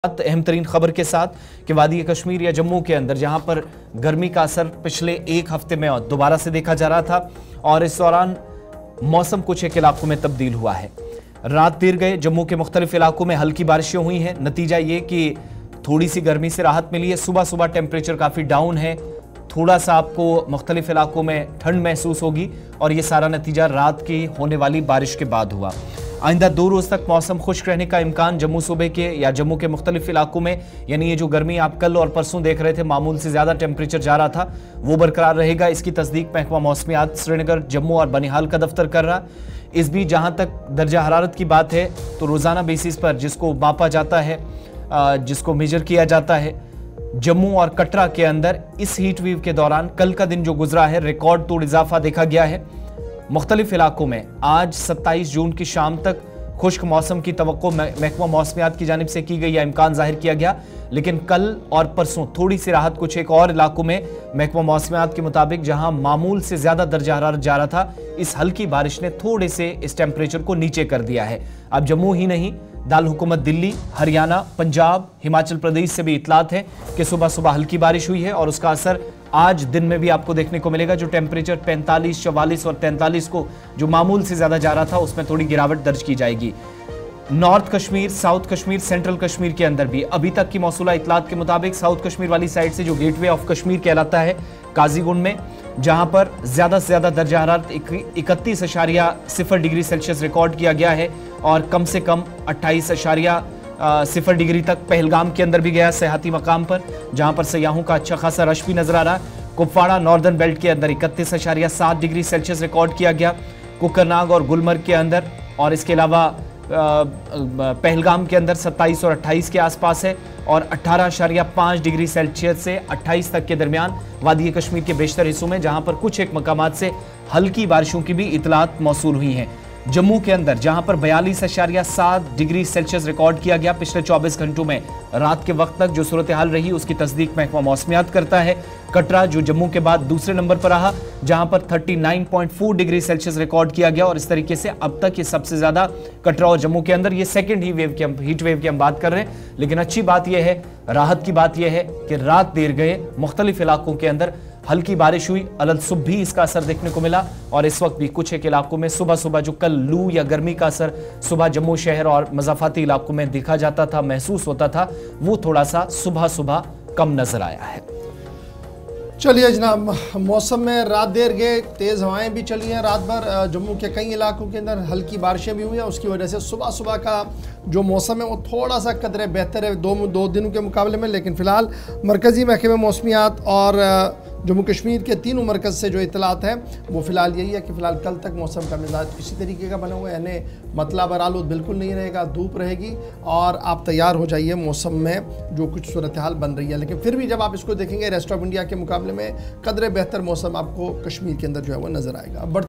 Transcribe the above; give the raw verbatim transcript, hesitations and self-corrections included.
अहम तरीन खबर के साथ कि वादी कश्मीर या जम्मू के अंदर जहां पर गर्मी का असर पिछले एक हफ्ते में दोबारा से देखा जा रहा था और इस दौरान मौसम कुछ एक इलाकों में तब्दील हुआ है। रात देर गए जम्मू के मुख्तलिफ इलाकों में हल्की बारिशें हुई हैं। नतीजा ये कि थोड़ी सी गर्मी से राहत मिली है। सुबह सुबह टेम्परेचर काफ़ी डाउन है, थोड़ा सा आपको मुख्तलिफ इलाकों में ठंड महसूस होगी और ये सारा नतीजा रात की होने वाली बारिश के बाद हुआ। आइंदा दो रोज तक मौसम खुश्क रहने का इम्कान जम्मू सूबे के या जम्मू के मुख्तलिफ इलाकों में, यानी ये जो गर्मी आप कल और परसों देख रहे थे, मामूल से ज्यादा टेम्परेचर जा रहा था, वो बरकरार रहेगा। इसकी तस्दीक महकमा मौसमियात श्रीनगर, जम्मू और बनिहाल का दफ्तर कर रहा। इस बीच जहां तक दर्जा हरारत की बात है तो रोजाना बेसिस पर जिसको मापा जाता है, जिसको मेजर किया जाता है, जम्मू और कटरा के अंदर इस हीट वेव के दौरान कल का दिन जो गुजरा है रिकॉर्ड तोड़ इजाफा देखा गया है। मुख्तलिफ इलाकों में आज सत्ताईस जून की शाम तक खुश्क मौसम की तवक्को महकमा मौसमियात की जानिब से की गई या इम्कान जाहिर किया गया, लेकिन कल और परसों थोड़ी सी राहत कुछ एक और इलाकों में महकमा मौसमियात के मुताबिक जहां मामूल से ज्यादा दर्जा हरारत जा रहा था, इस हल्की बारिश ने थोड़े से इस टेम्परेचर को नीचे कर दिया है। अब जम्मू ही नहीं, दाल हुकूमत दिल्ली, हरियाणा, पंजाब, हिमाचल प्रदेश से भी इतलात है कि सुबह सुबह हल्की बारिश हुई है और उसका असर आज दिन में भी आपको देखने को मिलेगा। जो टेम्परेचर पैंतालीस, चवालीस और तैंतालीस को जो मामूल से ज्यादा जा रहा था, उसमें थोड़ी गिरावट दर्ज की जाएगी। North Kashmir, south Kashmir, central Kashmir के अंदर भी अभी तक की मौसूला इतलात के मुताबिक साउथ कश्मीर वाली साइड से जो गेटवे ऑफ कश्मीर कहलाता है काजीगुंड में, जहां पर ज्यादा से ज्यादा दर्जा हरारत इकतीस अशारिया सिफर डिग्री सेल्सियस रिकॉर्ड किया गया है और कम से कम अट्ठाईस अशारिया सिफर डिग्री तक पहलगाम के अंदर भी गया सयाहती मकाम पर, जहां पर सयाहों का अच्छा खासा रश भी नजर आ रहा है। कुपवाड़ा नॉर्दर्न बेल्ट के अंदर इकतीस अशारिया सात डिग्री सेल्सियस रिकॉर्ड किया गया, कुकरनाग और गुलमर्ग के अंदर, और इसके अलावा पहलगाम के अंदर सत्ताईस और अट्ठाईस के आसपास है और अट्ठारह अशारिया पाँच डिग्री सेल्सियस से अट्ठाईस तक के दरमियान वादी कश्मीर के बेशतर हिस्सों में, जहां पर कुछ एक मकामात से हल्की बारिशों की भी इतलात मौसूल हुई हैं। जम्मू के अंदर जहां पर बयालीस अशारिया सात डिग्री सेल्सियस रिकॉर्ड किया गया पिछले चौबीस घंटों में, रात के वक्त तक जो सूरत हाल रही उसकी तस्दीक महकमा मौसमियात करता है। कटरा जो जम्मू के बाद दूसरे नंबर पर रहा, जहां पर उनतालीस पॉइंट चार डिग्री सेल्सियस रिकॉर्ड किया गया और इस तरीके से अब तक ये सबसे ज्यादा कटरा और जम्मू के अंदर, ये सेकंड ही वेव की हम हीट वेव की हम बात कर रहे हैं। लेकिन अच्छी बात यह है, राहत की बात यह है कि रात देर गए मुख्तलिफ इलाकों के अंदर हल्की बारिश हुई, अलग सुबह भी इसका असर देखने को मिला और इस वक्त भी कुछ एक इलाकों में सुबह सुबह जो कल लू या गर्मी का असर सुबह जम्मू शहर और मज़ाफाती इलाकों में देखा जाता था, महसूस होता था, वो थोड़ा सा सुबह सुबह कम नजर आया है। चलिए जनाब, मौसम में रात देर गए, तेज़ हवाएं भी चली हैं रात भर। जम्मू के कई इलाकों के अंदर हल्की बारिशें भी हुई हैं, उसकी वजह से सुबह सुबह का जो मौसम है वो थोड़ा सा कदरे बेहतर है दो दो दिनों के मुकाबले में। लेकिन फ़िलहाल मरकज़ी महकमे मौसमियात और जम्मू कश्मीर के तीनों मरकज़ से जो इतलात है वो फ़िलहाल यही है कि फ़िलहाल कल तक मौसम का मिजाज इसी तरीके का बना हुआ है, यानी मतलब आलूद बिल्कुल नहीं रहेगा, धूप रहेगी और आप तैयार हो जाइए मौसम में जो कुछ सूरत हाल बन रही है। लेकिन फिर भी जब आप इसको देखेंगे रेस्ट ऑफ इंडिया के मुकाबले में कदरे बेहतर मौसम आपको कश्मीर के अंदर जो है वो नज़र आएगा।